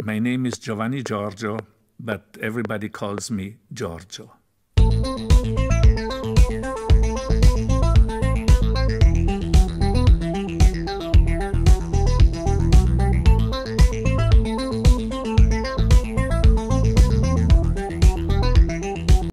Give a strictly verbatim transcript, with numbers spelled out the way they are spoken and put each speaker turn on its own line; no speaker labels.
my name is Giovanni Giorgio, but everybody calls me Giorgio.